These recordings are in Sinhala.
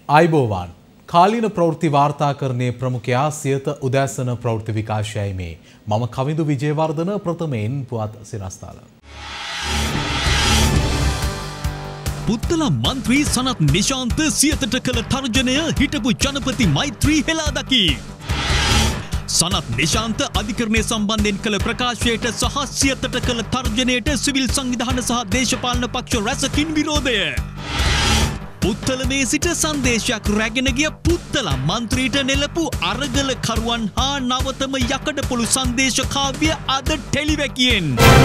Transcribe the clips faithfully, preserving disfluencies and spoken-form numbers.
ආයිබෝවන් කාලීන ප්‍රවෘත්ති වාර්තාකරණයේ ප්‍රමුඛයා සියත උදෑසන ප්‍රවෘත්ති විකාශයයි මේ මම කවිඳු විජේවර්ධන ප්‍රථමයෙන් පුවත් සිරස්තාල. පුත්තල මන්ත්‍රී සනත් නිශාන්ත සියතට කළ තර්ජනය හිටපු ජනපති මෛත්‍රී හෙලා දකි. සනත් නිශාන්ත අධිකරණය සම්බන්ධයෙන් කළ ප්‍රකාශයට සහ සියතට කළ තර්ජනයට සිවිල් සංවිධාන සහ දේශපාලන පක්ෂ රැසකින් විරෝධය. පුත්තලමේ සිට සංදේශයක් රැගෙන ගිය පුත්තල මන්ත්‍රීට නෙලපු අරගල කරුවන් හා නවතම යකඩපොළු සංදේශ කාව්‍ය අද ටෙලිවැකියෙන්.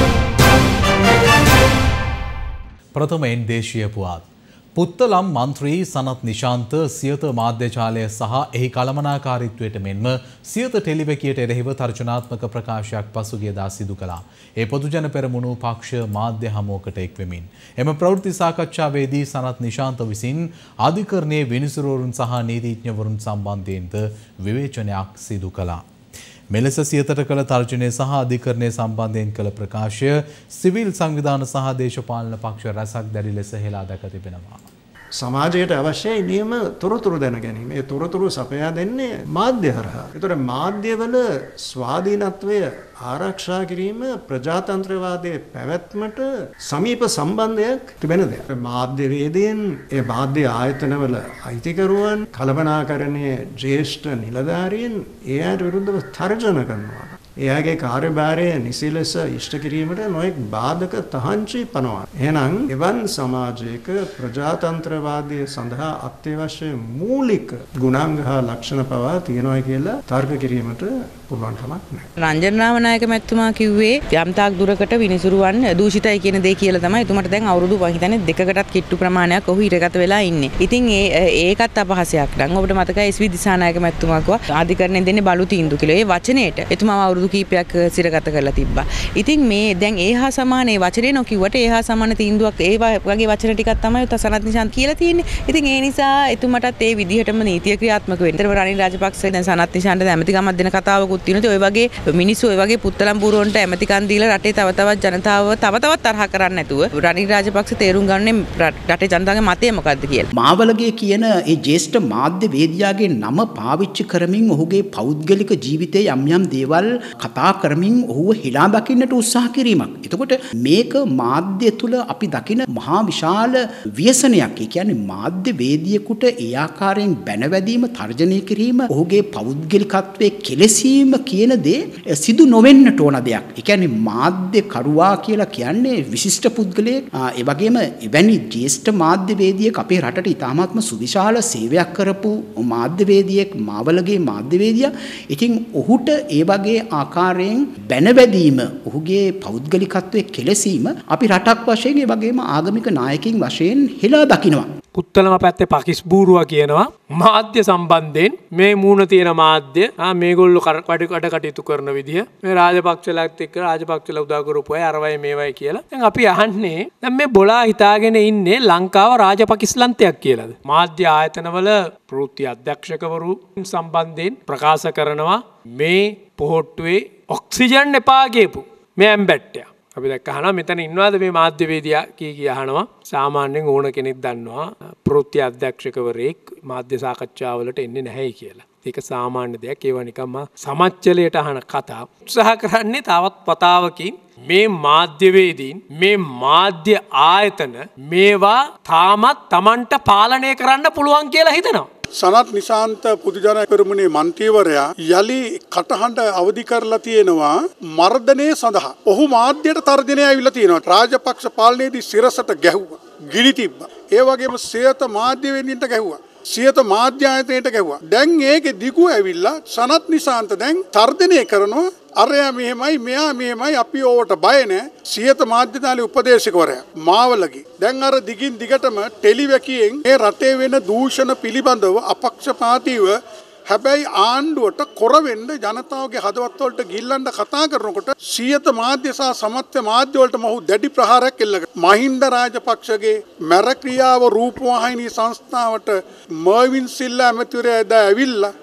ප්‍රථමයෙන් දේශීය පුවත්. පුත්තලම් මන්ත්‍රී සනත් නිශාන්ත සියත මාධ්‍යජාලය සහ එහි කළමනාකාරීත්වයට මෙන්ම සියත ටෙලිවැකියට එරෙහිව තර්ජනාත්මක ප්‍රකාශයක් පසුගියදා සිදු කළා. ඒ පොදුජන පෙරමුණු පක්ෂ මාධ්‍ය හමුවකට එක්වෙමින්. එම ප්‍රවෘත්ති සාකච්ඡාවේදී සනත් නිශාන්ත විසින් අධිකරණයේ විනිසුරුවරුන් සහ නීතිඥවරුන් සම්බන්ධයෙන්ද විවේචනයක් සිදු කළා. මෙලෙස සියතට කළ තර්ජනය සහ අධිකරණය සම්බන්ධයෙන් කළ ප්‍රකාශය සිවිල් සංවිධාන සහ දේශපාලන පක්ෂ රැසක් දැඩි ලෙස හෙලා දැක තිබෙනවා. සමාජයට අවශ්‍යයි නියම තොරතුරු දැන ගැනීම. ඒ තොරතුරු සපයා දෙන්නේ මාධ්‍ය හරහා. ඒතර මාධ්‍යවල ස්වාධීනත්වය ආරක්ෂා කිරීම ප්‍රජාතන්ත්‍රවාදයේ පැවැත්මට සමීප සම්බන්ධයක් තිබෙන දෙයක්. මාධ්‍යවේදීන් ඒ මාධ්‍ය ආයතනවල අයිතිකරුවන් කළමනාකරණයේ ජ්‍යෙෂ්ඨ නිලධාරීන් එයාට විරුද්ධව තර්ජන කරනවා. එයාගේ කාර්යභාරය නිසි ලෙස ඉෂ්ට කිරීමට නොයෙක් බාධක තහංචි පනවා. එහෙනම් එවන් සමාජයක ප්‍රජාතන්ත්‍රවාදය සඳහා අත්‍යවශ්‍ය මූලික ගුණාංග හා ලක්ෂණ පවා තියෙනවා කියලා තර්ක කිරීමට පුළුවන් කමක් නැහැ. රංජන රාමනායක මැතිතුමා කිව්වේ යම්තාක් දුරකට විනිසුරුවන් දූෂිතයි කියන දේ කියලා තමයි. එතුමාට දැන් අවුරුදු මම හිතන්නේ දෙකකටත් කිට්ටු ප්‍රමාණයක් ඔහු ඉරගත වෙලා ඉන්නේ. ඉතින් ඒ ඒකත් අපහසයක්. දැන් ඔබට මතකයි එස් වී දිසානායක මැතිතුමා කිව්වා ආධිකරණයෙන් දෙන්නේ බලු තීන්දුව කියලා. ඒ වචනේට එතුමාව අවුරුදු කීපයක් සිරගත කරලා තිබ්බා. ඉතින් මේ දැන් ඒ හා සමාන ඒ වචනේ නොකියුවට ඒ හා සමාන තීන්දුවක් ඒ වගේ වචන ටිකක් තමයි සනත් නිශාන්ත කියලා තියෙන්නේ. ඉතින් ඒ නිසා එතුමටත් ඒ විදිහටම නීතිය ක්‍රියාත්මක වෙන්න. ඒතර රනිල් රාජපක්ෂ දැන් සනත් නිශාන්ත ඇමතිකමක් දෙන කතාවකුත් තියෙනවා. ඔය වගේ මිනිස්සු ඔය වගේ පුත්තලම් බූරුවන්ට ඇමතිකම් දීලා රටේ තව තවත් ජනතාව තව තවත් තරහ කරන්නේ නැතුව රනිල් රාජපක්ෂ තේරුම් ගන්නේ රටේ ජනතාවගේ මතය මොකද්ද කියලා. මාවලගේ කියන ඒ ජ්‍යෙෂ්ඨ මාධ්‍ය වේදිකාගේ නම පාවිච්චි කරමින් ඔහුගේ පෞද්ගලික ජීවිතයේ යම් යම් දේවල් කතා කරමින් ඔහුව හෙලා දකින්නට උත්සාහ කිරීමක්. එතකොට මේක මාධ්‍ය තුල අපි දකින මහා විශාල ව්‍යසනයක්. ඒ කියන්නේ මාධ්‍ය වේදිකෙකුට ඒ ආකාරයෙන් බැනවැදීම, තර්ජනය කිරීම, ඔහුගේ පෞද්ගලිකත්වයේ කෙලෙසීම කියන දේ සිදු නොවෙන්නට ඕන දෙයක්. ඒ කියන්නේ මාධ්‍ය කරුවා කියලා කියන්නේ විශිෂ්ට පුද්ගලයෙක්. ඒ වගේම එවැනි ජ්‍යෙෂ්ඨ මාධ්‍ය වේදිකෙක් අපේ රටට ඉතාමත්ම සුවිශාල සේවයක් කරපු මාධ්‍ය වේදිකෙක්, මාවලගේ මාධ්‍ය වේදියා. ඉතින් ඔහුට ඒ වගේ ආකාරයෙන් බැනවැදීම, ඔහුගේ පෞද්ගලිකත්වයේ කෙලෙසීම අපි රටක් වශයෙන් ඒ වගේම ආගමික නායකින් වශයෙන් හෙලා දකිනවා. පුත්තලම පැත්තේ පකිස් බූරුවා කියනවා මාධ්‍ය සම්බන්ධයෙන් මේ මූණ තියෙන මාධ්‍ය ආ මේගොල්ලෝ කඩ කඩ කටයුතු කරන විදිය මේ රාජපක්ෂලාත් එක්ක රාජපක්ෂලා උදා කරපු අය අරවයි මේවයි කියලා. දැන් අපි අහන්නේ දැන් මේ බොලා හිතාගෙන ඉන්නේ ලංකාව රාජපකිස්ලන්තයක් කියලාද? මාධ්‍ය ආයතනවල ප්‍රවෘත්ති අධ්‍යක්ෂකවරු සම්බන්ධයෙන් ප්‍රකාශ කරනවා මේ පොහොට්ටුවේ ඔක්සිජන් එපා කියපු මේ ඇම්බැට්ටය. අපි දැක්ක අහනවා මෙතන ඉන්නවාද මේ මාධ්‍යවේදියා කී කී අහනවා. සාමාන්‍යයෙන් ඕන කෙනෙක් දන්නවා ප්‍රවෘත්ති අධ්‍යක්ෂකවරයෙක් මාධ්‍ය සාකච්ඡාවලට එන්නේ නැහැ කියලා. ඒක සාමාන්‍ය දෙයක්. ඒවා නිකම්ම සමච්චලයට අහන කතා. උත්සාහ කරන්නේ තවත් වතාවකින් මේ මාධ්‍යවේදීන් මේ මාධ්‍ය ආයතන මේවා තාමත් Tamanට පාලනය කරන්න පුළුවන් කියලා හිතනවා. සනත් නිශාන්ත පුදුජන පෙරමුණේ මන්ත්‍රීවරයා යලි කටහඬ අවදි කරලා තියෙනවා මර්ධනය සඳහා. ඔහු මාධ්‍යයට තර්ජනය ඇවිල්ලා තියෙනවා. රාජපක්ෂ පාලනයේදී සිරසට ගැහුවා. ගිනි තිබ්බා. ඒ වගේම සියත මාධ්‍යවේදීන්ට ගැහුවා. සියත මාධ්‍ය ආයතනයට ගැහුවා. දැන් ඒකේ දිගු ඇවිල්ලා සනත් නිශාන්ත දැන් තර්ජනය කරනවා. අරයා මෙහෙමයි මෙයා මෙහෙමයි අපි ඕවට බය නැහැ. සියත මාධ්‍යතාලේ උපදේශකවරයා මාවලගේ. දැන් අර දිගින් දිගටම ටෙලිවැකියෙන් මේ රටේ වෙන දූෂණ පිළිබඳව අපක්ෂපාතීව හැබැයි ආණ්ඩුවට කොර වෙන්න ජනතාවගේ හදවත් වලට ගිල්ලන්න කතා කරනකොට සියත මාධ්‍ය සහ සමත්ය මාධ්‍ය වලට මොහු දැඩි ප්‍රහාරයක් එල්ල කරා. මහින්ද රාජපක්ෂගේ මැර ක්‍රියාව රූපවාහිනී සංස්ථාවට මර්වින් සිල්ලා ඇමතිවරයා එදා ඇවිල්ලා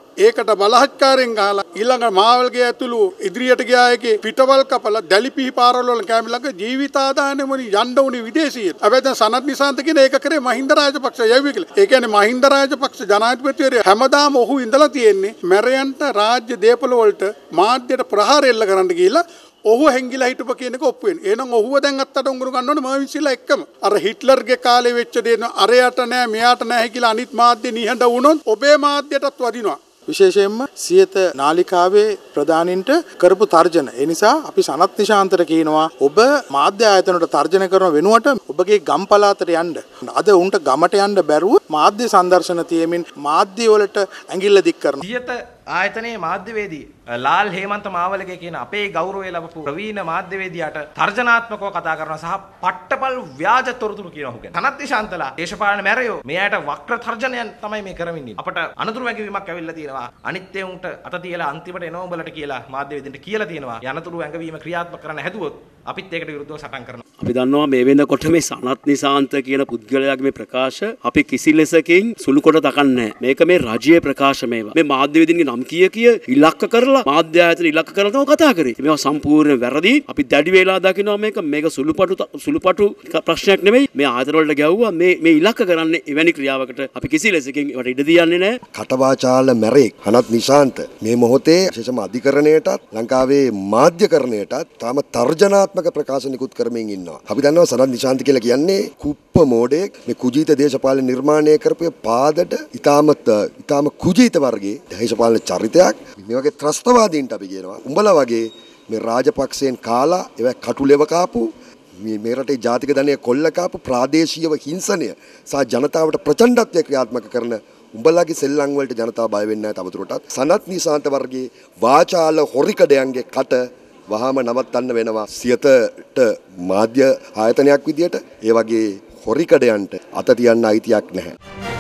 ඒකට බලහත්කාරයෙන් ගහලා ඊළඟ මාවල්ගේ ඇතුළු ඉදිරියට ගියා එකේ පිටවල් කපලා දැලිපිහි පාරවල් වල කැම ළඟ ජීවිතාදානෙ මොනි යන්න උනේ විදේශීය. හැබැයි දැන් සනත් නිසාන්ත කියන ඒක කරේ මහින්ද රාජපක්ෂ යව්වේ කියලා. ඒ කියන්නේ මහින්ද රාජපක්ෂ ජනාධිපතිවරයා හැමදාම ඔහු ඉඳලා තියෙන්නේ මැරයන්ට රාජ්‍ය දේපල වලට මාධ්‍යයට ප්‍රහාර එල්ල කරන්න ගිහිල්ලා ඔහු හැංගිලා හිටපු කියන එක ඔප්පු වෙන්නේ. එහෙනම් ඔහුව දැන් අත්තට උඟුරු ගන්න ඕනේ මවින්සිලා එක්කම. අර හිට්ලර්ගේ කාලේ වෙච්ච දේ අරයට නෑ මෙයාට නෑ කියලා අනිත් මාධ්‍ය නිහඬ වුණොත් ඔබේ මාධ්‍යයටත් වදිනවා. විශේෂයෙන්ම සියත නාලිකාවේ ප්‍රධානින්ට කරපු තර්ජන. ඒ නිසා අපි සනත් නිශාන්තට කියනවා ඔබ මාධ්‍ය ආයතනවලට තර්ජන කරන වෙනුවට ඔබගේ ගම් පළාතට යන්න. අද උන්ට ගමට යන්න බැරුව මාධ්‍ය සංදර්ශන තියමින් මාධ්‍ය වලට ඇඟිල්ල දික් කරනවා. සියත ආයතනයේ මාධ්‍යවේදී ලාල් හේමන්ත මාවලගේ කියන අපේ ගෞරවය ලැබපු ප්‍රවීණ මාධ්‍යවේදියාට තර්ජනාත්මකව කතා කරනවා සහ පට්ටපල් ව්‍යාජ තොරතුරු කියනවා හුගෙන. සනත් නිශාන්තලා දේශපාලන මැරයෝ මෙයාට වක්‍ර තර්ජනයන් තමයි මේ කරමින් ඉන්නේ. අපට අනතුරු වැඟවීමක් ඇවිල්ලා තියෙනවා. අනිත් ඒ උන්ට අත තියලා අන්තිමට එනවා උඹලට කියලා මාධ්‍යවේදින්ට කියලා තියෙනවා. යනතුරු වැඟවීම ක්‍රියාත්මක කරන්න හැදුවොත් අපිත් ඒකට විරුද්ධව සටන් කරනවා. අපි දන්නවා මේ වෙනකොට මේ සනත් නිශාන්ත කියන පුද්ගලයාගේ මේ ප්‍රකාශ අපි කිසි ලෙසකින් සුළු කොට දකන්නේ නැහැ. මේක මේ රජයේ ප්‍රකාශ මේවා. මේ මාධ්‍යවේදින්ගේ නම් කිය කිය ඉලක්ක කරලා මාධ්‍ය ආයතන ඉලක්ක කරලා තමයි කතා කරේ. මේවා සම්පූර්ණ වැරදි. අපි දැඩි වේලා දකිනවා මේක මේක සුළුපටු සුළුපටු ප්‍රශ්නයක් නෙමෙයි. මේ ආයතන වලට ගැව්වා මේ මේ ඉලක්ක කරන්නේ එවැනි ක්‍රියාවකට අපි කිසි ලෙසකින් ඒවට ඉඩ දියන්නේ නැහැ. කටවාචාල මැරෙක් සනත් නිශාන්ත මේ මොහොතේ විශේෂම අධිකරණයටත් ලංකාවේ මාධ්‍යකරණයටත් තාම තර්ජනාත්මක ප්‍රකාශ නිකුත් කරමින් ඉන්නවා. අපි දන්නවා සනත් නිශාන්ත කියලා කියන්නේ කුප්ප මෝඩයෙක්. මේ කුජීත දේශපාලන නිර්මාණය කරපු පාදට ඊටමත් ඊටම කුජීත වර්ගයේ දේශපාලන චරිතයක්. මේ වගේ ත්‍රස්තවාදීන්ට අපි කියනවා උඹලා වගේ මේ රාජපක්ෂයෙන් කාලා ඒවා කටුලෙව කාපු මේ මේ රටේ ජාතික ධනය කොල්ල කාපු ප්‍රාදේශීයව හිංසනය සහ ජනතාවට ප්‍රචණ්ඩත්වය ක්‍රියාත්මක කරන උඹලාගේ සෙල්ලම් වලට ජනතාව බය වෙන්නේ නැහැ තවදුරටත්. සනත් නිශාන්ත වර්ගයේ වාචාල හොරිකඩයන්ගේ කට වහාම නවත්තන්න වෙනවා. සියතට මාධ්‍ය ආයතනයක් විදියට ඒ වගේ හොරිකඩයන්ට අත තියන්න අයිතියක් නැහැ.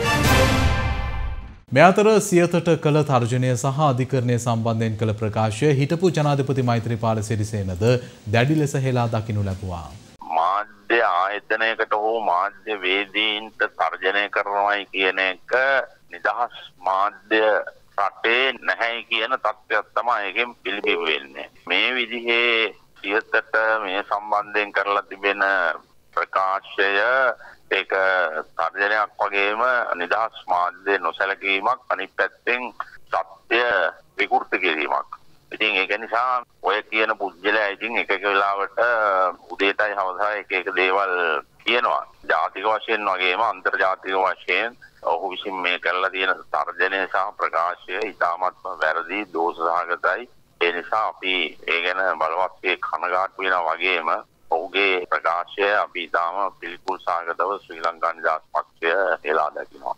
මේ අතර සියතට කළ තර්ජනය සහ අධිකරණය සම්බන්ධයෙන් කළ ප්‍රකාශය හිටපු ජනාධිපති මෛත්‍රීපාල සිරිසේනද දැඩි ලෙස හෙලා දකිනු ලැබුවා. මාධ්‍ය ආයතනයකට හෝ මාධ්‍ය වේදීන්ට තර්ජනය කරනවායි කියන එක නිදහස් මාධ්‍ය රටේ නැහැ කියන තත්ත්වයක් තමයි එකෙන් පිළිබිඹ වෙන්නේ. මේ විදිහේ සියතට මේ සම්බන්ධයෙන් කරලා තිබෙන ප්‍රකාශය ඒක තර්ජනයක් වගේම නිදහස් මාධ්‍ය නොසැලකීමක් අනිත් පැත්තෙන් සත්‍ය විකෘති කිරීමක්. ඉතින් ඒක නිසා ඔය කියන පුජ්‍යලයා ඉතින් එක එක වෙලාවට උදේටයි හවසයි එක එක දේවල් කියනවා. ජාතික වශයෙන් වගේම අන්තර්ජාතික වශයෙන් ඔහු විසින් මේ කරලා තියෙන තර්ජනය සහ ප්‍රකාශය ඉතාමත්ම වැරදි දෝෂසහගතයි. ඒ නිසා අපි ඒ ගැන බලවත් කනගාටු වෙනවා වගේම ඔහුගේ ප්‍රකාශය අපි ඉතාම පිළිකුල් සහගතව ශ්‍රී ලංකා නිදහස් පක්ෂය හෙලා දකිනවා.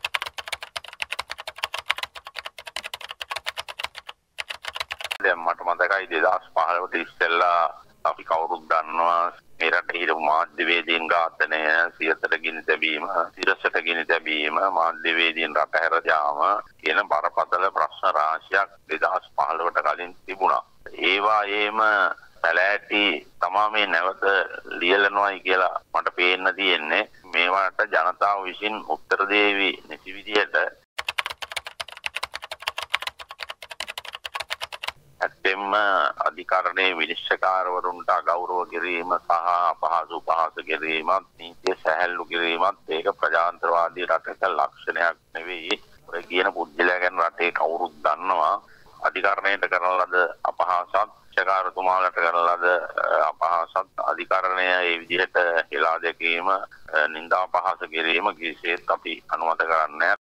දැන් මට මතකයි දෙදහස් පහළොවට ඉස්සෙල්ලා අපි කවුරුත් දන්නවා මේ රටේ හිටපු මාධ්‍යවේදීන් ඝාතනය, සියතට ගිනි තැබීම, සිරසට ගිනි තැබීම, මාධ්‍යවේදීන් රටහැර යාම කියන බරපතල ප්‍රශ්න රාශියක් දෙදහස් පහළොවට කලින් තිබුණා. ඒවායේම පැලෑටි තමා මේ නැවත ලියලනවායි කියලා මට පේන්න තියෙන්නේ. මේවට ජනතාව විසින් උත්තර දෙවි නැති විදියට ඇත්තෙන්ම අධිකරණයේ විනිශ්චයකාරවරුන්ට අගෞරව කිරීම සහ අපහසු උපහාස කිරීමත් නීතිය සැහැල්ලු කිරීමත් ඒක ප්‍රජාතන්ත්‍රවාදී රටක ලක්ෂණයක් නෙවෙයි. ඔය කියන පුද්ගලයා ගැන රටේ කවුරුත් දන්නවා. අධිකරණයට කරන ලද අපහාසත් විනිශ්චයකාරතුමාලට කරන ලද අපහාසත් අධිකරණය ඒ විදිහට හෙලා දැකීම නින්දා අපහාස කිරීම කිසිසේත් අපි අනුමත කරන්නේ නැහැ.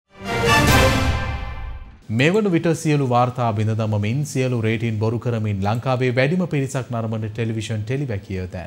මේ වන විට සියලු වාර්තා බිඳ දමමින් සියලු රේටින් බොරු කරමින් ලංකාවේ වැඩිම පිරිසක් නරඹන ටෙලිවිෂන් ටෙලිවැකිය දැන්.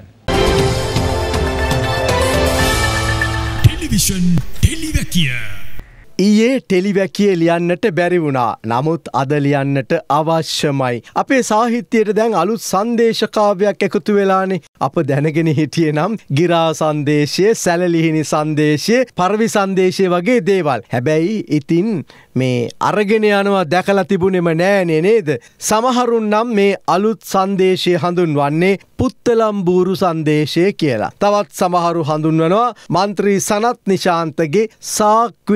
ටෙලිවිෂන් ටෙලිවැකිය ඊයේ ටෙලිවැකිය ලියන්නට බැරි වුණා. නමුත් අද ලියන්නට අවශ්‍යමයි. අපේ සාහිත්‍යයට දැන් අලුත් සංදේශ කාව්‍යයක් එකතු වෙලානේ. අප දැනගෙන හිටියේ නම් ගිරා සංදේශය, සැලලිහිණි සංදේශය, පරවි සංදේශය වගේ දේවල්. හැබැයි ඉතින් මේ අරගෙන යනවා දැකලා තිබුණෙම නෑනේ නේද? සමහරුන් නම් මේ අලුත් සංදේශය හඳුන්වන්නේ පුත්තලම් බූරු සංදේශය කියලා. තවත් සමහරු හඳුන්වනවා මන්ත්‍රී සනත් නිශාන්තගේ සාක්කුවේ දාගෙන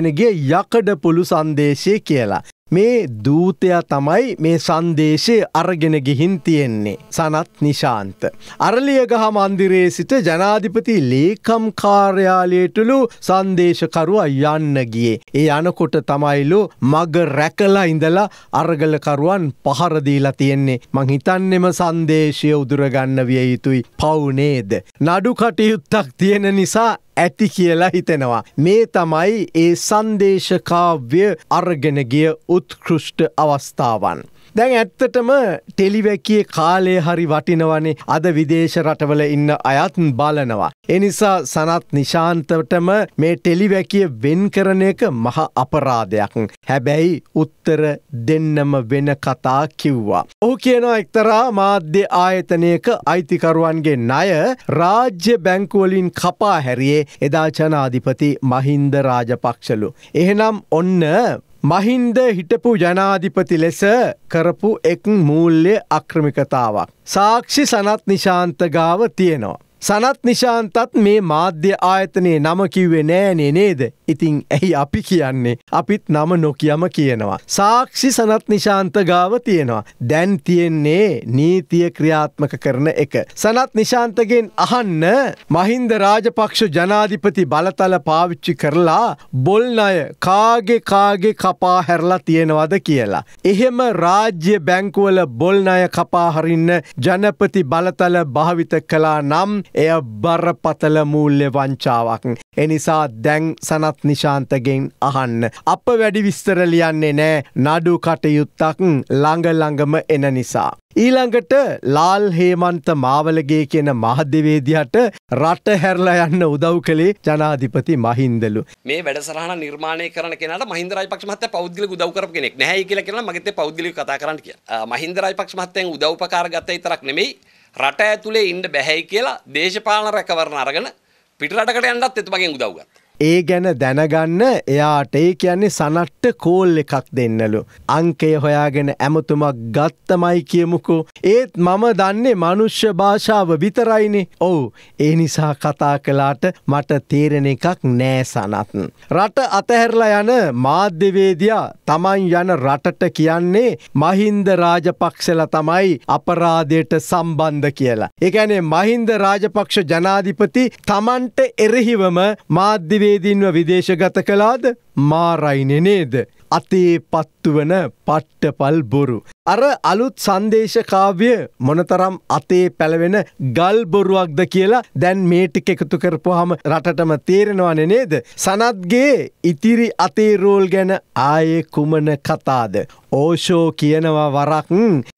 අරගෙන ගිය යකඩ පුළු සංදේශය කියලා. මේ දූතයා තමයි මේ සංදේශය අරගෙන ගිහින් තියෙන්නේ. සනත් නිශාන්ත. අරලියගහ මන්දිරයේ සිට ජනාධිපති ලේකම් කාර්යාලයටලු සංදේශකරුවා යන්න ගියේ. ඒ යනකොට තමයිලු මග රැකලා ඉඳලා අරගලකරුවන් පහර දීලා තියෙන්නේ. මං හිතන්නේම සංදේශය උදුරගන්න විය යුතුයි. පව් නේද? නඩු කටයුත්තක් තියෙන නිසා ඇති කියලා හිතෙනවා. මේ තමයි ඒ සංදේශකාව්‍ය අරගෙන ගිය උත්කෘෂ්ඨ අවස්ථාවන්. දැන් ඇත්තටම ටෙලිවැකියේ කාලය හරි වටිනවනේ. අද විදේශ රටවල ඉන්න අයත් බලනවා. ඒ නිසා සනත් නිශාන්තටම මේ ටෙලිවැකිය වෙන් කරන එක මහ අපරාධයක්. හැබැයි උත්තර දෙන්නම වෙන කතා කිව්වා. ඔහු කියනවා එක්තරා මාධ්‍ය ආයතනයක අයිතිකරුවන්ගේ ණය රාජ්‍ය බැංකුවලින් කපා හැරියේ එදා ජනාධිපති මහින්ද රාජපක්ෂලු. එහෙනම් ඔන්න මහින්ද හිටපු ජනාධිපති ලෙස කරපු එක් මූල්‍ය අක්‍රමිකතාවක්. සාක්ෂි සනත් නිශාන්ත ගාව තියෙනවා. සනත් නිශාන්තත් මේ මාධ්‍ය ආයතනයේ නම කිව්වේ නෑනේ නේද? ඉතින් ඇයි අපි කියන්නේ? අපිත් නම නොකියම කියනවා. සාක්ෂි සනත් නිශාන්ත ගාව තියෙනවා. දැන් තියෙන්නේ නීතිය ක්‍රියාත්මක කරන එක. සනත් නිශාන්තගෙන් අහන්න මහින්ද රාජපක්ෂ ජනාධිපති බලතල පාවිච්චි කරලා බොල් ණය කාගේ කාගේ කපා හැරලා තියෙනවද කියලා. එහෙම රාජ්‍ය බැංකුවල බොල් ණය කපා හරින්න ජනපති බලතල භාවිත කළා නම් එය බරපතල මූල්‍ය වංචාවක්. එනිසා දැන් සනත් නිශාන්තගෙන් අහන්න. අප වැඩි විස්තර ලියන්නේ නෑ නඩු කටයුත්තක් ළඟ ළඟම එන නිසා. ඊළඟට ලාල් හේමන්ත මාවලගේ කියන මාධ්‍යවේදියාට රට හැරලා යන්න උදව් කළේ ජනාධිපති මහින්දලු. මේ වැඩසටහන නිර්මාණය කරන කෙනාට මහින්ද රාජපක්ෂ මහත්තයා පෞද්ගලික උදව් කරපු කෙනෙක් නැහැයි කියලා කියනවා. මගෙත් ඒ පෞද්ගලික කතා කරන්න කියලා. මහින්ද රාජපක්ෂ මහත්තයන් උදව්පකාර ගත්ත විතරක් නෙමෙයි රට ඇතුලේ ඉන්න බැහැයි කියලා දේශපාලන රැකවරණ අරගෙන පිටරටකට යන්නත් එතුමගෙන් උදව් ගත්තා. ඒ ගැන දැනගන්න එයාට ඒ කියන්නේ සනට්ට කෝල් එකක් දෙන්නලු. අංකය හොයාගෙන ඇමතුමක් ගත්තමයි කියමුකෝ. ඒත් මම දන්නේ මනුෂ්‍ය භාෂාව විතරයිනේ. ඔව් ඒ නිසා කතා කළාට මට තේරෙන එකක් නෑ සනත්. රට අතහැරලා යන මාධ්‍යවේදියා Taman යන රටට කියන්නේ මහින්ද රාජපක්ෂලා තමයි අපරාධයට සම්බන්ධ කියලා. ඒ කියන්නේ මහින්ද රාජපක්ෂ ජනාධිපති Tamanට එරෙහිවම මාධ්‍ය වේදීන්ව විදේශගත කළාද? මාරයිනේ නේද? අතේ පත්තු වන පට්ටපල් බොරු. අර අලුත් සංදේශ කාව්‍ය මොනතරම් අතේ පැලවෙන ගල් බොරුවක්ද කියලා දැන් මේ ටික එකතු කරපුවාම රටටම තේරෙනවනේ නේද? සනත්ගේ ඉතිරි අතේ රෝල් ගැන ආයේ කුමන කතාද? ඕෂෝ කියනවා වරක්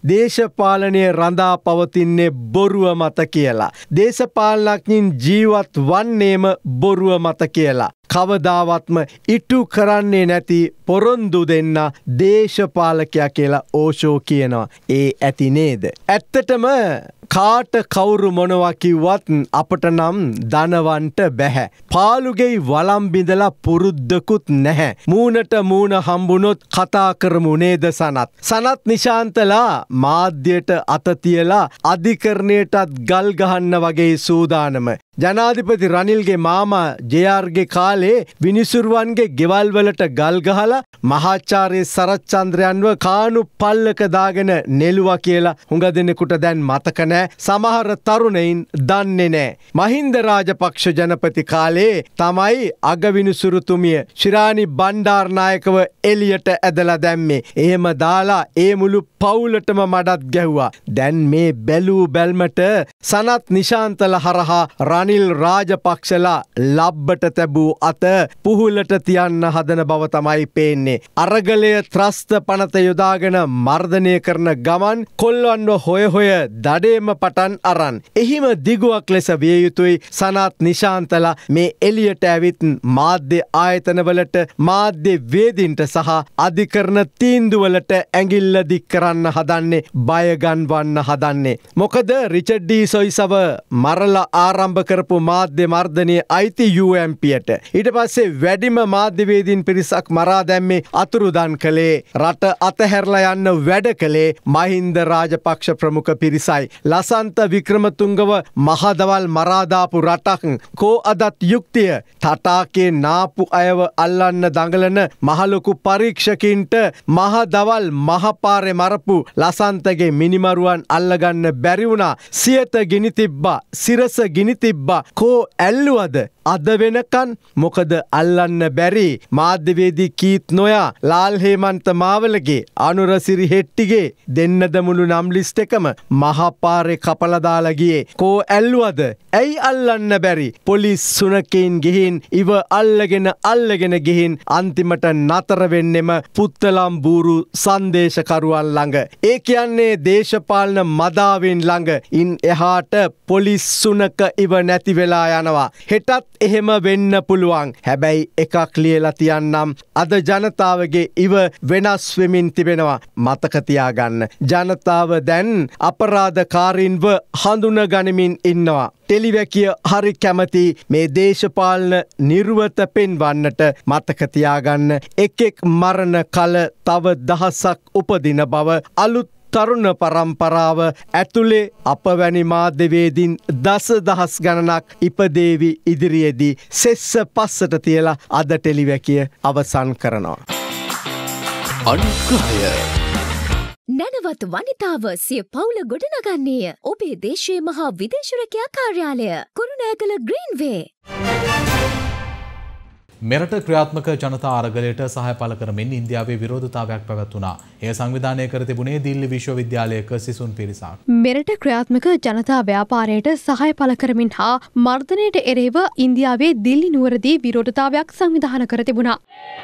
දේශපාලනය රඳා පවතින්නේ බොරුව මත කියලා. දේශපාලනඥයින් ජීවත් වන්නේම බොරුව මත කියලා. කවදාවත්ම ඉටු කරන්නේ නැති පොරොන්දු දෙන්න දේශපාලකයා කියලා ඕෂෝ කියනවා. ඒ ඇති නේද? ඇත්තටම කාට කවුරු මොනවා කිව්වත් අපට නම් දනවන්ට බැහැ. පාළුගෙයි වළම් බිඳලා පුරුද්දකුත් නැහැ. මූණට මූණ හම්බුනොත් කතා කරමු නේද සනත්? සනත් නිශාන්තලා මාධ්‍යයට අත තියලා අධිකරණයටත් ගල් ගහන්න වගේ සූදානම. ජනාධිපති රනිල්ගේ මාමා ජේ.ආර්.ගේ කාලේ විනිසුරුවන්ගේ ගෙවල් වලට ගල් ගහලා මහාචාර්ය සරච්චන්ද්‍රයන්ව කානු පල්ලක දාගෙන නෙළුවා කියලා හුඟ දෙනෙකුට දැන් මතක නැහැ. සමහර තරුණයින් දන්නේ නැහැ. මහින්ද රාජපක්ෂ ජනපති කාලේ තමයි අගවිනිසුරුතුමිය ශිරානි බණ්ඩාරනායකව එළියට ඇදලා දැම්මේ. එහෙම දාලා ඒ මුළු පවුලටම මඩත් ගැහුවා. දැන් මේ බැලූ බැල්මට සනත් නිශාන්තල හරහා රනිල් රාජපක්ෂලා ලබ්බට තැබූ අත පුහුලට තියන්න හදන බව තමයි පේන්නේ. අරගලය ත්‍රස්ත පනත යොදාගෙන මර්ධනය කරන ගමන් කොල්ලන්ව හොය හොය දඩේම පටන් අරන්. එහිම දිගුවක් ලෙස විය යුතුයි සනත් නිශාන්තලා මේ එළියට ඇවිත් මාධ්‍ය ආයතනවලට මාධ්‍ය වේදින්ට සහ අධිකරණ තීන්දුවලට ඇඟිල්ල දික් කරන්න හදන්නේ, බය ගන්වන්න හදන්නේ. මොකද රිචඩ් ඩී සොයිසව මරලා ආරම්භ කරපු මාධ්‍ය මර්ධනයේ අයිති යූ එම් පීට ඊට පස්සේ වැඩිම මාධ්‍යවේදීන් පිරිසක් මරා දැම්මේ අතුරුදන් කළේ රට අතහැරලා යන්න වැඩ කළේ මහින්ද රාජපක්ෂ ප්‍රමුඛ පිරිසයි. ලසන්ත වික්‍රමතුංගව මහදවල් මරාදාපු රටක් කෝ අදත් යුක්තිය තටාකේ නාපු අයව අල්ලන්න දඟලන මහලොකු පරීක්ෂකින්ට මහදවල් මහපාරේ මරපු ලසන්තගේ මිනිමරුවන් අල්ලගන්න බැරි වුණා. සියත ගිනි තිබ්බා, සිරස ගිනි තිබ්බා, කෝ ඇල්ලුවද අද වෙනකන් මොකද අල්ලන්න බැරි. මාධ්‍යවේදී කීත් නොයා ලාල් හේමන්ත මාවලගේ අනුරසිරි හෙට්ටිගේ දෙන්නද මුළු නම් ලිස්ට් එකම මහපාරේ කපලා දාලා ගියේ. කෝ ඇල්ලුවද? ඇයි අල්ලන්න බැරි? පොලිස් සුනකයින් ගිහින් ඉව අල්ලගෙන අල්ලගෙන ගිහින් අන්තිමට නතර වෙන්නෙම පුත්තලම් බූරු සංදේශකරුවන් ළඟ. ඒ කියන්නේ දේශපාලන මදාවින් ළඟ. ඉන් එහාට පොලිස් සුනක ඉව නැති වෙලා යනවා. හෙටත් එහෙම වෙන්න පුළුවන්. හැබැයි එකක් ලියලා තියන්නම්. අද ජනතාවගේ ඉව වෙනස් වෙමින් තිබෙනවා. මතක තියාගන්න. ජනතාව දැන් අපරාධකාරීන්ව හඳුන ගනිමින් ඉන්නවා. ටෙලිවැකිය හරි කැමති මේ දේශපාලන නිර්වත පෙන්වන්නට. මතක තියාගන්න. එකෙක් මරණ කල තව දහසක් උපදින බව. අලුත් තරුණ පරම්පරාව ඇතුලේ අප වැනි මාධ්‍යවේදීන් දස දහස් ගණනක් ඉපදේවි ඉදිරියේදී සෙස්ස පස්සට තියලා අද ටෙලිවැකිය අවසන් කරනවා. අනුග්‍රහය නැනවත් වනිතාව සිය පවුල ගොඩනගන්නේය. ඔබේ දේශීය මහා විදේශ රැකියා කාර්යාලය කුරුණෑගල ග්‍රීන්වේ. මෙරට ක්‍රියාත්මක ජනතා අරගලයට සහාය පළ කරමින් ඉන්දියාවේ විරෝධතාවයක් පැවැත්වුණා. එය සංවිධානය කර තිබුණේ දිල්ලි විශ්වවිද්‍යාලයක සිසුන් පිරිසක්. මෙරට ක්‍රියාත්මක ජනතා ව්‍යාපාරයට සහාය පළ කරමින් හා මර්ධනයට එරෙහිව ඉන්දියාවේ දිල්ලි නුවරදී විරෝධතාවයක් සංවිධානය කර තිබුණා.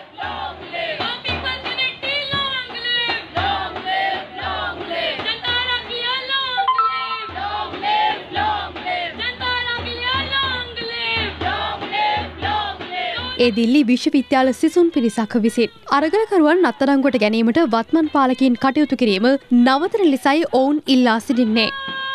ඒ දිල්ලි විශ්වවිද්‍යාල සිසුන් පිරිසක් විසින් අරගලකරුවන් අත්අඩංගුවට ගැනීමට වත්මන් පාලකයින් කටයුතු කිරීම නවතන ලෙසයි ඔවුන් ඉල්ලා සිටින්නේ.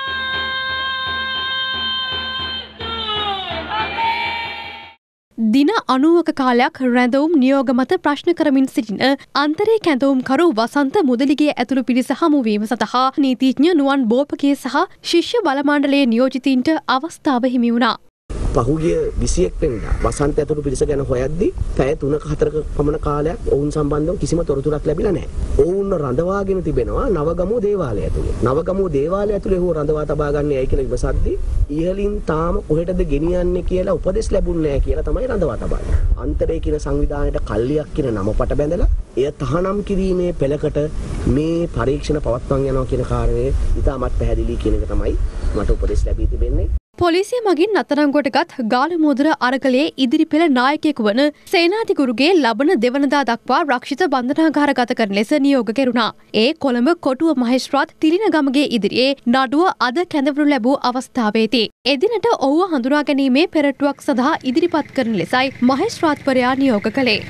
දින අනූවක කාලයක් රැඳවුම් නියෝග මත ප්‍රශ්න කරමින් සිටින අන්තරේ කැඳවුම්කරු වසන්ත මුදලිගේ ඇතුළු පිරිස හමුවීම සඳහා නීතිඥ නුවන් බෝපගේ සහ ශිෂ්‍ය බලමණ්ඩලයේ නියෝජිතීන්ට අවස්ථාව හිමි වුණා. පහුගිය විසිඑක් වෙනිදා වසන්ත ඇතුළු පිරිස ගැන හොයද්දී පැය තුනක හතරක පමණ කාලයක් ඔවුන් සම්බන්ධව කිසිම තොරතුරක් ලැබිලා නැහැ. ඔවුන් රඳවාගෙන තිබෙනවා නවගමුව දේවාලය ඇතුළේ. නවගමුව දේවාලය ඇතුළේ හෝ රඳවා තබා ගන්න යයි කියලා විමසද්දී ඉහළින් තාම කොහෙටද ගෙනියන්නේ කියලා උපදෙස් ලැබුණේ නැහැ කියලා තමයි රඳවා තබන්නේ. අන්තරේ කියන සංවිධානයට කල්ලියක් කියන නම පට බැඳලා එය තහනම් කිරීමේ පෙළකට මේ පරීක්ෂණ පවත්වන්න යනවා කියන කාරණය ඉතාමත් පැහැදිලි කියන එක තමයි මට උපදෙස් ලැබී තිබෙන්නේ. පොලිසිය මගින් අත්අඩංගුවටගත් ගාලමුදර අරගලයේ ඉදිරි පෙළ නායකයෙකු වන සේනාධිගුරුගේ ලබන දෙවනදා දක්වා රක්ෂිත බන්ධනාගාර ගත කරන ලෙස නියෝග කෙරුණා. ඒ කොළඹ කොටුව මහේස්ත්‍රාත් තිලිනගමගේ ඉදිරියේ නඩුව අද කැඳවනු ලැබූ අවස්ථාවේදී එදිනට ඔහුව හඳුනා ගැනීමේ පෙරටුවක් සඳහා ඉදිරිපත් කරන ලෙසයි මහේස්ත්‍රාත්වරයා නියෝග කළේ.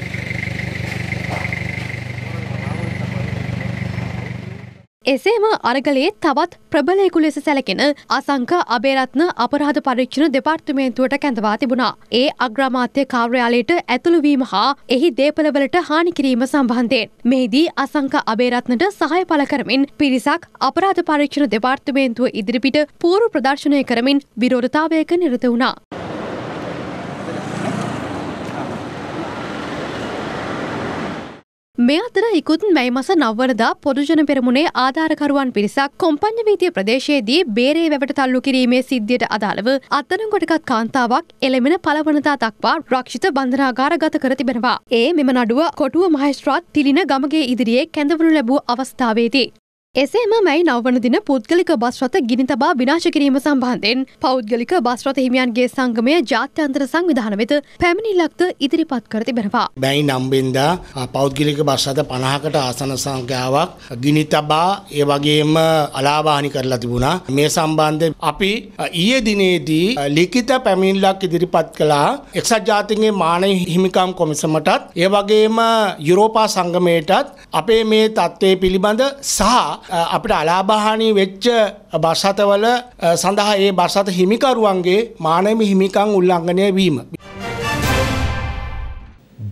එසේම අරගලයේ තවත් ප්‍රබලයෙකු ලෙස සැලකෙන අසංක අබේරත්න අපරාධ පරීක්ෂණ දෙපාර්තමේන්තුවට කැඳවා තිබුණා. ඒ අග්‍රාමාත්‍ය කාර්යාලයට ඇතුළු වීම හා එහි දේපළවලට හානි කිරීම සම්බන්ධයෙන් මෙහිදී අසංක අබේරත්නට සහාය පළ කරමින් පිරිසක් අපරාධ පරීක්ෂණ දෙපාර්තමේන්තුව ඉදිරිපිට පූර්ව ප්‍රදර්ශනය කරමින් විරෝධතාවයක නිරත වුණා. මේ අතර ඉකුත් මැයි මස නවවනදා පොදුජන පෙරමුණේ ආධාරකරුවන් පිරිසක් කොම්පඤ්ඤ වීථිය ප්‍රදේශයේදී බේරේ වැවට තල්ලු කිරීමේ සිද්ධියට අදාළව අත්අඩංගුවටගත් කාන්තාවක් එළඹෙන පළවනදා දක්වා රක්ෂිත බන්ධනාගාර ගත කර තිබෙනවා. ඒ මෙම නඩුව කොටුව මහේස්ත්‍රාත් තිලින ගමගේ ඉදිරියේ කැඳවනු ලැබූ අවස්ථාවේදී එසේම මැයි නවවන දින පුද්ගලික බස් රථ ගිනි තබා විනාශ කිරීම සම්බන්ධයෙන් පෞද්ගලික බස් රථ හිමියන්ගේ සංගමය ජාත්‍යන්තර සංවිධාන වෙත පැමිණිල්ලක්ද ඉදිරිපත් කර තිබෙනවා. මැයි නවවෙනිදා පෞද්ගලික බස් රථ පනහකට ආසන සංඛ්‍යාවක් ගිනි තබා ඒ වගේම අලාභ කරලා තිබුණා. මේ සම්බන්ධයෙන් අපි ඊයේ දිනේදී ලිඛිත පැමිණිල්ලක් ඉදිරිපත් කළා එක්සත් ජාතීන්ගේ මානව හිමිකම් කොමිසමටත් ඒ වගේම යුරෝපා සංගමයටත් අපේ මේ තත්ත්වය පිළිබඳ සහ අපිට අලාභහානි වෙච්ච බස් රථවල සඳහා ඒ බස් රථ හිමිකරුවන්ගේ මානව හිමිකම් උල්ලංඝනය වීම.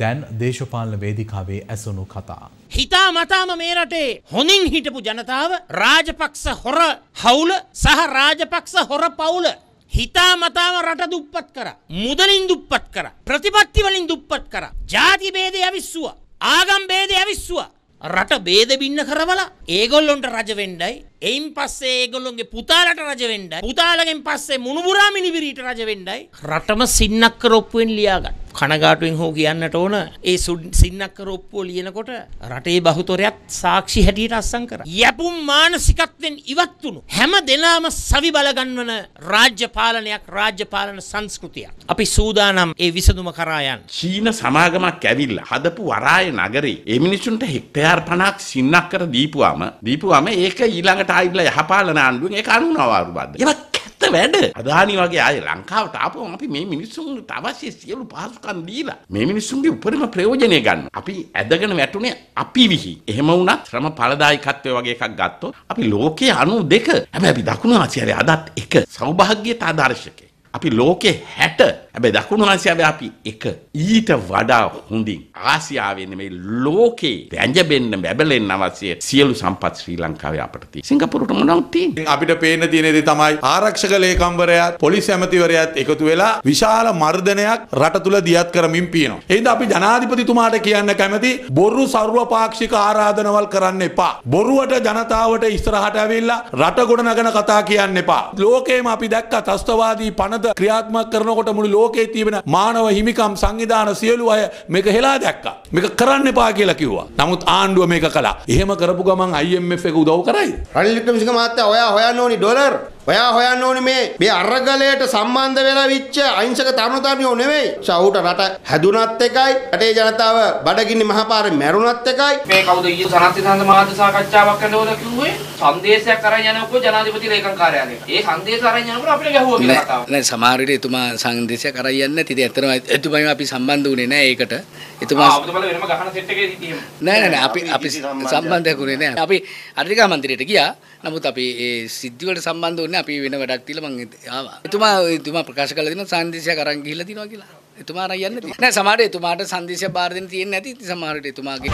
දැන් දේශපාලන වේදිකාවේ ඇසුණු කතා. හිතා මතාම මේ රටේ හොඳින් හිටපු ජනතාව රාජපක්ෂ හොර හවුල සහ රාජපක්ෂ හොර පවුල හිතා මතාම රට දුප්පත් කරා. මුදලින් දුප්පත් කරා. ප්‍රතිපත්ති වලින් දුප්පත් කරා. ජාති ભેදය අවිස්සුවා. ආගම් ભેදය අවිස්සුවා. රට ભેද බින්න කරවලා ඒගොල්ලොන්ට රජ වෙන්නයි. එයින් පස්සේ ඒගොල්ලොන්ගේ පුතාලට රජ වෙන්නයි. පුතාලගෙන් පස්සේ මුණුබුරා මිනිබිරීට රජ වෙන්නයි. රටම සින්නක්කර ඔප්පුවෙන් ලියාගන්න. කනගාටුවෙන් හෝ කියන්නට ඕන ඒ සින්නක්කර ඔප්පුව ලියනකොට රටේ බහුතරයක් සාක්ෂි හැටියට අස්සම් කරා. යැපුම් මානසිකත්වෙන් ඉවත් වුණු හැම දෙනාම සවි බල ගන්නවන රාජ්‍ය පාලනයක් රාජ්‍ය පාලන සංස්කෘතියක්. අපි සූදානම් ඒ විසඳුම කරා යන්න. චීන සමාගමක් ඇවිල්ලා හදපු වරාය නගරේ ඒ මිනිසුන්ට හෙක්ටයාර් පනහක් සින්නක්කර දීපුවාම දීපුවාම ඒක ඊළඟට ආයිලා යහපාලන ආණ්ඩුවෙන් ඒක අනුනවාරු බද්ද. ඒක වැඩ අදානි වගේ ආය ලංකාවට ආපුවම අපි මේ මිනිස්සුන්ට අවශ්‍ය සියලු පහසුකම් දීලා මේ මිනිස්සුන්ගේ උපරිම ප්‍රයෝජනය ගන්න. අපි ඇදගෙන වැටුනේ අපි විහි. එහෙම වුණත් ශ්‍රම ඵලදායකත්වය වගේ එකක් ගත්තොත් අපි ලෝකයේ අනූ දෙක හැබැයි අපි දකුණු ආසියාවේ අදත් එක සෞභාග්‍යයට ආදර්ශකේ. අපි ලෝකේ හැට හැබැයි දකුණු ආසියාවේ අපි එක ඊට වඩා හොඳින් ආසියාවේ නෙමෙයි ලෝකේ දැංජබෙන්න බැබලෙන්න අවශ්‍ය සියලු සම්පත් ශ්‍රී ලංකාවේ අපට තියෙනවා. සිංගප්පූරුට මොනවද තියෙන්නේ? අපිට පේන තියෙන දේ තමයි ආරක්ෂක ලේකම්වරයාත් පොලිස් ඇමතිවරයාත් එකතු වෙලා විශාල මර්ධනයක් රට තුල දියත් කරමින් පියනවා. ඒ හින්දා අපි ජනාධිපතිතුමාට කියන්න කැමති බොරු සර්වපාක්ෂික ආරාධනවල් කරන්න එපා. බොරුවට ජනතාවට ඉස්සරහට ඇවිල්ලා රට ගොඩනගන කතා කියන්න එපා. ලෝකේම අපි දැක්ක ත්‍ස්තවාදී පනත ක්‍රියාත්මක කරනකොට මුළු ලෝකයේ තියෙන මානව හිමිකම් සංවිධාන සියලු අය මේක හෙලා දැක්කා. මේක කරන්න එපා කියලා කිව්වා. නමුත් ආණ්ඩුව මේක කළා. එහෙම කරපු ගමන් I M F එක උදව් කරයිද? රනිල් වික්‍රමසිංහ මහත්තයා ඔයා හොයන්න ඕනි ඩොලර්. ඔයා හොයන්න ඕනි මේ මේ අරගලයට සම්බන්ධ වෙලා විච්ච අහිංසක තරුණ තරුණියෝ නෙවෙයි. ෂවුට රට හැදුනත් එකයි, රටේ ජනතාව බඩගිනි මහපාරේ මැරුණත් එකයි. මේ කවුද ඊයේ සනත්තිසන්ද මහත්ම සාකච්ඡාවක් කරනකොට කිව්වේ සංදේශයක් අරන් යනකොට ජනාධිපති ලේකම් කාර්යාලයට. ඒ සංදේශ අරන් යනකොට අපිට ගැහුවා කියලා කතාව. නෑ සමහර විට එතුමා සංදේශයක් අරන් යන්නේ නැති. ඉතින් ඇත්තටම එතුමාම අපි සම්බන්ධ වුණේ නෑ ඒකට. එතුමා ආ ඔබතුමාලා වෙනම ගහන සෙට් එකේ හිටියේ. නෑ නෑ නෑ අපි අපි සම්බන්ධයක් වුණේ නෑ. අපි අධිකා මන්ත්‍රීට ගියා. නමුත් අපි ඒ සිද්ධි වලට සම්බන්ධ වුණේ අපි වෙන වැඩක් තියලා මම ආවා. එතුමා එතුමා ප්‍රකාශ කළා දිනවා සංදේශයක් අරන් ගිහිල්ලා තිනවා කියලා. එතුමා අරන් යන්නේ නැති. නෑ සමහර එතුමාට සංදේශයක් බාර දෙන්න තියෙන්නේ නැති. ඉතින් සමහරට එතුමාගේ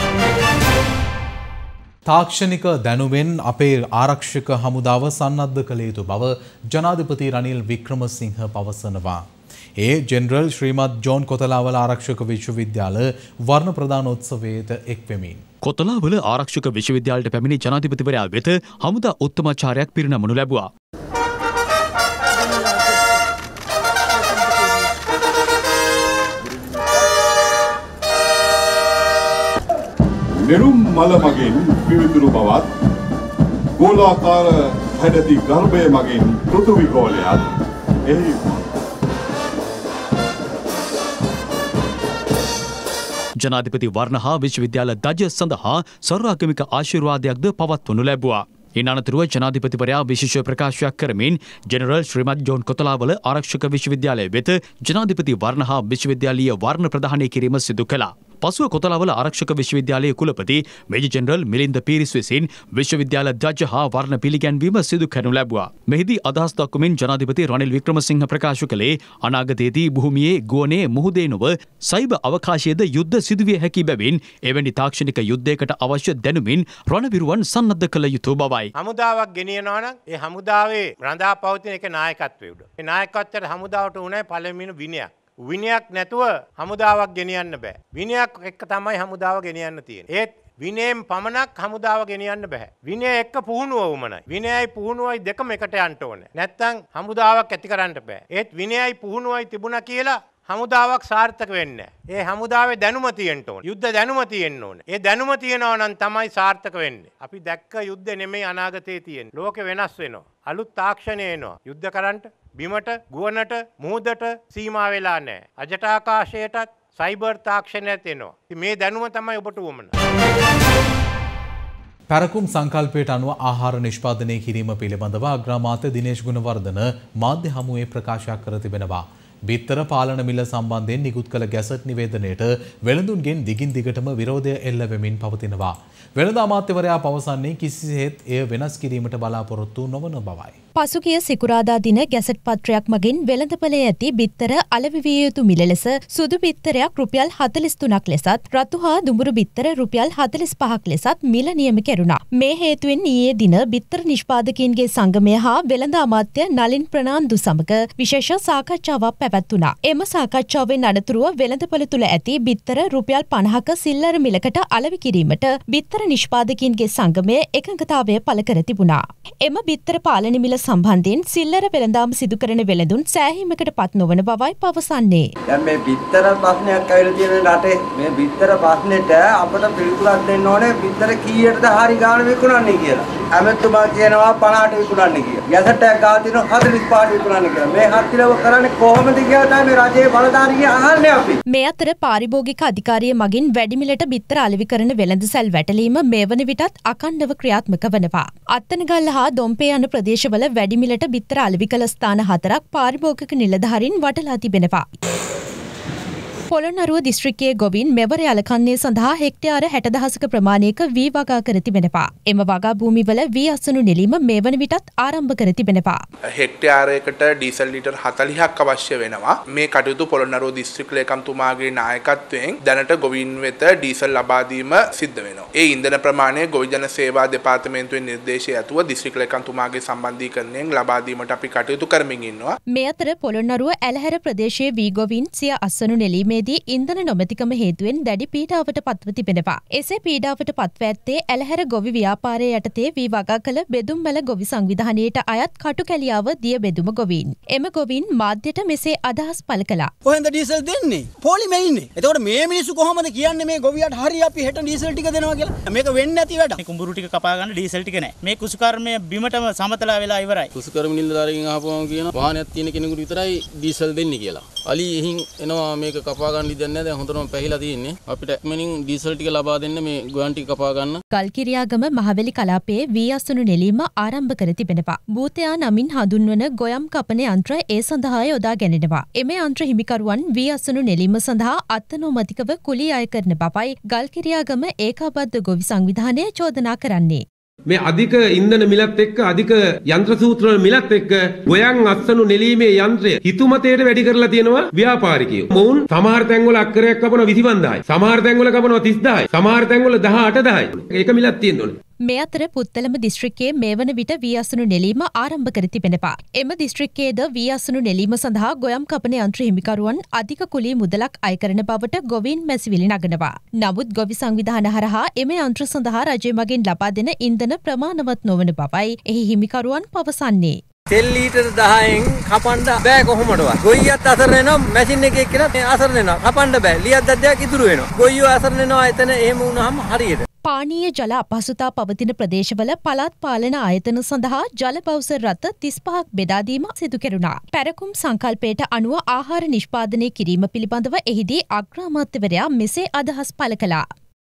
තාක්ෂණික දැනුමෙන් අපේ ආරක්ෂක හමුදාව සන්නද්ධ කළ යුතු බව ජනාධිපති රනිල් වික්‍රමසිංහ පවසනවා. ඒ ජෙනරල් ශ්‍රීමත් ජෝන් කොතලාවල ආරක්ෂක විශ්වවිද්‍යාල වර්ණ ප්‍රදානෝත්සවයට එක්වෙමින්. කොතලාවල ආරක්ෂක විශ්වවිද්‍යාලයට පැමිණි ජනාධිපතිවරයා වෙත හමුදා උත්තමාචාර්යයක් පිරිනමනු ලැබුවා. නිරුම් මල මගින් පිවිතුරු බවත් ගෝලාකාර හැඩති ගර්භය මගින් පෘථිවි ගෝලයක් එහි ජනාධිපති වර්ණ හා විශ්වවිද්‍යාල දජ සඳහා සර්වාගමික ආශිර්වාදයක්ද පවත්වනු ලැබුවා. ඉන් අනතුරුව ජනාධිපතිවරයා විශේෂ ප්‍රකාශයක් කරමින් ජෙනරල් ශ්‍රීමත් ජෝන් කොතලාවල ආරක්ෂක විශ්වවිද්‍යාලය වෙත ජනාධිපති වර්ණ හා විශ්වවිද්‍යාලීය වර්ණ ප්‍රදානය කිරීම සිදු කළා. පසුව කොතලාවල ආරක්ෂක විශ්වවිද්‍යාලයේ කුලපති මේජර් ජෙනරල් මිලින්ද පීරිස් විසින් විශ්වවිද්‍යාල ධජ හා වර්ණ පිළිගැන්වීම සිදු කරනු ලැබුවා. මෙහිදී අදහස් දක්වමින් ජනාධිපති රනිල් වික්‍රමසිංහ ප්‍රකාශ කළේ අනාගතයේදී භූමියේ ගුවනේ මුහුදේ නොව සයිබර් අවකාශයේද යුද්ධ සිදුවිය හැකි බැවින් එවැනි තාක්ෂණික යුද්ධයකට අවශ්‍ය දැනුමින් රණවිරුවන් සන්නද්ධ කළ යුතු බවයි. හමුදාවක් ගෙනියනවා නම් ඒ හමුදාවේ රඳා පවතින එක නායකත්වයේ උඩ. ඒ නායකත්වයට හමුදාවට උනේ පළවෙනි විනයක්. විනයක් නැතුව හමුදාවක් ගෙනියන්න බෑ. විනයක් එක්ක තමයි හමුදාව ගෙනියන්න තියෙන්නේ. ඒත් විනයෙන් පමණක් හමුදාව ගෙනියන්න බෑ. විනය එක්ක පුහුණුව වුමනයි. විනයයි පුහුණුවයි දෙකම එකට යන්න ඕනේ. නැත්තම් හමුදාවක් ඇති කරන්න බෑ. ඒත් විනයයි පුහුණුවයි තිබුණා කියලා හමුදාවක් සාර්ථක වෙන්නේ නැහැ. ඒ හමුදාවේ දැනුම තියෙන්න ඕනේ. යුද්ධ දැනුම තියෙන්න ඕනේ. ඒ දැනුම තියෙනවා නම් තමයි සාර්ථක වෙන්නේ. අපි දැක්ක යුද්ධ නෙමෙයි අනාගතේ තියෙන්නේ. ලෝකෙ වෙනස් වෙනවා. අලුත් තාක්ෂණය එනවා. යුද්ධ කරන්න බිමට, ගුවනට, මුහුදට සීමා වෙලා නැහැ. අජට ආකාශයටත් සයිබර් තාක්ෂණයත් එනවා. මේ දැනුම තමයි ඔබට උවමන. පැරකුම් සංකල්පයට අනුව ආහාර නිෂ්පාදනය කිරීම පිළිබඳව අග්‍රාමාත්‍ය දිනේෂ් ගුණවර්ධන මාධ්‍ය හමුවේ ප්‍රකාශයක් කර තිබෙනවා. බිත්තර පාලන මිල සම්බන්ධයෙන් නිකුත් කළ ගැසට් නිවේදනයට වෙළඳුන්ගෙන් දිගින් දිගටම විරෝධය එල්ල වෙමින් පවතිනවා. වෙළඳ අමාත්‍යවරයා පවසන්නේ කිසිසේත් එය වෙනස් කිරීමට බලාපොරොත්තු නොවන බවයි. පසුගිය සිකුරාදා දින ගැසට් පත්‍රයක් මගින් වෙළඳපොලේ ඇති බිත්තර අලෙවි විය යුතු මිල ලෙස සුදු බිත්තරයක් රුපියල් හතළිස් තුනක් ලෙසත් රතු හා දුඹුරු බිත්තර රුපියල් හතළිස් පහක් ලෙසත් මිල නියම කෙරුණා. මේ හේතුවෙන් ඊයේ දින බිත්තර නිෂ්පාදකයින්ගේ සංගමය හා වෙළඳ අමාත්‍ය නලින් ප්‍රනාන්දු සමග විශේෂ සාකච්ඡාවක් පැවැත්වුණා. එම සාකච්ඡාවෙන් අනතුරුව වෙළඳපොළ තුල ඇති බිත්තර රුපියල් පනහක සිල්ලර මිලකට අලෙවි කිරීමට බිත්තර නිෂ්පාදකයින්ගේ සංගමය එකඟතාවය පළ කර තිබුණා. එම බිත්තර පාලන මිල සම්බන්ධයෙන් සිල්ලර වෙළඳාම් සිදු කරන වෙළඳුන් සෑහීමකට පත් නොවන බවයි පවසන්නේ. දැන් මේ බිත්තර ප්‍රශ්නයක් ඇවිල්ලා තියෙන රටේ මේ බිත්තර ප්‍රශ්නෙට අපිට පිළිතුරක් දෙන්න ඕනේ බිත්තර කීයටද හරි ගාණ විකුණන්නේ කියලා. ඇමතුමා කියනවා පනහට විකුණන්නේ කියලා. ගැසට් එකක් ගාව තිනවා හතළිස් පහට විකුණන්නේ කියලා. මේ හත්තිලව කරන්නේ කොහොමද කියලා තමයි රජයේ බලධාරිය අහන්නේ අපි. මේ අතර පාරිභෝගික අධිකාරිය මගින් වැඩි මිලට බිත්තර අලෙවි කරන වෙළඳසැල් වැටලීම මේ වන විටත් අකණ්ඩව ක්‍රියාත්මක වනවා. අත්තනගල්ල හා දොම්පේ යන ප්‍රදේශවල වැඩි මිලට බිත්තර අලෙවි කළ ස්ථාන හතරක් පාරිභෝගික නිලධාරීන් වටලා තිබෙනවා. පොළොන්නරුව දිස්ත්‍රික්කයේ ගොවින් මෙවර යලකන්නේ සඳහා හෙක්ටයාර හැට දහසක ප්‍රමාණයක වී වගා කර තිබෙනවා. එම වගා භූමිවල වී අසනු නෙලීම මේ වන විටත් ආරම්භ කර තිබෙනවා. හෙක්ටයාරයකට ඩීසල් ලීටර් හතළිහක් අවශ්‍ය වෙනවා. මේ කටයුතු පොළොන්නරුව දිස්ත්‍රික් ලේකම්තුමාගේ නායකත්වයෙන් දැනට ගොවින් වෙත ඩීසල් ලබා දීම සිද්ධ වෙනවා. ඒ ඉන්ධන ප්‍රමාණය ගොවි ජන සේවා දෙපාර්තමේන්තුවේ නිර්දේශය ඇතුව දිස්ත්‍රික් ලේකම්තුමාගේ සම්බන්ධීකරණයෙන් ලබා දීමට අපි කටයුතු කරමින් ඉන්නවා. මේ අතර පොළොන්නරුව ඇලහැර ප්‍රදේශයේ වී ගොවින් සිය අසනු නෙලීමේ දී ඉන්ධන නොමැතිකම හේතුවෙන් දැඩි පීඩාවට පත්ව තිබෙනවා. එසේ පීඩාවට පත්ව ඇත්තේ ඇලහැර ගොවි ව්‍යාපාරය යටතේ වී වගා කළ බෙදුම්මැල ගොවි සංවිධානයට අයත් කටුකැලියාව දිය බෙදුම ගොවීන්. එම ගොවීන් මාධ්‍යට මෙසේ අදහස් පළ කළා. කොහෙන්ද ඩීසල් දෙන්නේ? පොලිමේ ඉන්නේ. එතකොට මේ මිනිස්සු කොහොමද කියන්නේ මේ ගොවියට හරි අපි හෙට ඩීසල් ටික දෙනවා කියලා? මේක වෙන්නේ නැති වැඩක්. මේ කුඹුරු ටික කපා ගන්න ඩීසල් ටික නැහැ. මේ කුසුකර්මය බිමටම සමතලා වෙලා ඉවරයි. කුසුකර්ම නිලධාරීන් අහපුවම කියන වාහනයක් තියෙන කෙනෙකුට විතරයි ඩීසල් දෙන්නේ කියලා. අලි එහින් එනවා මේක කපා ගන්න ඉතින් නැහැ. දැන් හොඳටම පැහිලා තියෙන්නේ. අපිට එක්මනින් ඩීසල් ටික ලබා දෙන්න මේ ගොයන් ටික කපා ගන්න. ගල්කිරියාගම මහවැලි කලාපයේ වී අසනු නෙලීම ආරම්භ කර තිබෙනවා. භූතයා නමින් හඳුන්වන ගොයම් කපන යන්ත්‍ර ඒ සඳහා යොදා ගැනෙනවා. එම යන්ත්‍ර හිමිකරුවන් වී අසනු නෙලීම සඳහා අත්නෝමතිකව කුලී අය කරන බවයි ගල්කිරියාගම ඒකාබද්ධ ගොවි සංවිධානය චෝදනා කරන්නේ. මේ අධික ඉන්ධන මිලත් එක්ක අධික යන්ත්‍ර සූත්‍ර මිලත් එක්ක ගොයන් අස්සනු නෙලීමේ යන්ත්‍රය හිතුමතේට වැඩි කරලා තියෙනවා ව්‍යාපාරිකයෝ. මොවුන් සමහර තැන්වල අක්කරයක් කපනවා විසි පන්දායි. සමහර තැන්වල කපනවා තිස්දායි. සමහර තැන්වල දහ අටදායි. ඒක මිලක් තියෙන්න ඕනේ. මේ අතර පුත්තලම දිස්ත්‍රික්කයේ මේ වන විට වී අසනු නෙලීම ආරම්භ කර තිබෙනවා. එම දිස්ත්‍රික්කයේද වී අසනු නෙලීම සඳහා ගොයම් කපන යන්ත්‍ර හිමිකරුවන් අධික කුලී මුදලක් අය කරන බවට ගොවීන් මැසිවිලි නගනවා. නමුත් ගොවි සංවිධාන හරහා එම යන්ත්‍ර සඳහා රජය මගින් ලබා දෙන ඉන්ධන ප්‍රමාණවත් නොවන බවයි එහි හිමිකරුවන් පවසන්නේ. තෙල් ලීටර් දහයෙන් කපන්න බෑ කොහොමදවත්. ගොයියත් අසරණ වෙනවා මැෂින් එකේ එක්කෙනා අසරණ වෙනවා. කපන්න බෑ. ලියක් දද්දයක් ඉතුරු වෙනවා. ගොයියෝ අසරණ වෙනවා එතන එහෙම වුණාම හරියට. පානීය ජල අපහසුතා පවතින ප්‍රදේශවල පළාත් පාලන ආයතන සඳහා ජල බවුසර් රථ තිස් පහක් බෙදා දීම සිදු කෙරුණා. පැරකුම් සංකල්පයට අනුව ආහාර නිෂ්පාදනය කිරීම පිළිබඳව එහිදී අග්‍රාමාත්‍යවරයා මෙසේ අදහස් පළ කළා.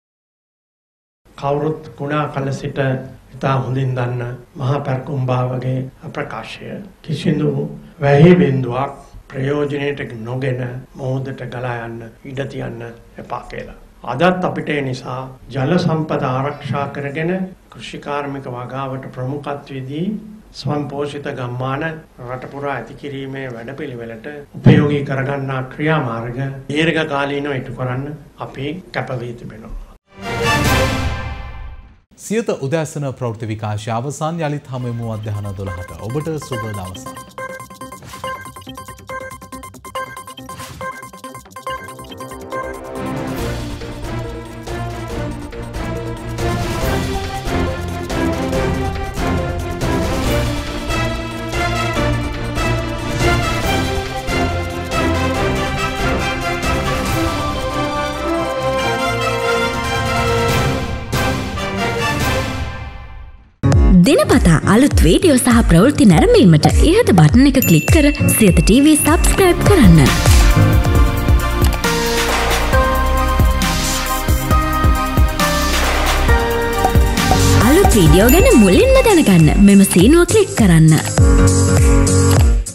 කවුරුත් ගුණා කළ සිට ඉතා හොඳින් දන්න මහා පැරකුම් භාවගේ ප්‍රකාශය කිසිදු වැහි බිඳුවක් ප්‍රයෝජනයට නොගෙන මොහොතට ගලා යන්න ඉඩ තියන්න එපා කියලා. අදත් අපිට ඒ නිසා ජල සම්පත ආරක්ෂා කරගෙන කෘෂිකාර්මික වගාවට ප්‍රමුඛත්වයේදී ස්වයංපෝෂිත ගම්මාන රට පුරා ඇති කිරීමේ වැඩපිළිවෙලට උපයෝගී කරගන්නා ක්‍රියාමාර්ග දීර්ඝ කාලීනව ඉටු කරන්න අපි කැප වී තිබෙනවා. සියත උදෑසන ප්‍රවෘත්ති විකාශය අවසන්. යලිත් හමුවෙමු අධ්‍යහන දොළහට. ඔබට සුබ දවසක්. දිනපතා අලුත් වීඩියෝ සහ ප්‍රවෘත්ති නැරඹීමට ඉහත බටන් එක ක්ලික් කර සියත ටීවී සබ්ස්ක්‍රයිබ් කරන්න. අලුත් වීඩියෝ ගැන මුලින්ම දැනගන්න මෙම සීනුව ක්ලික් කරන්න.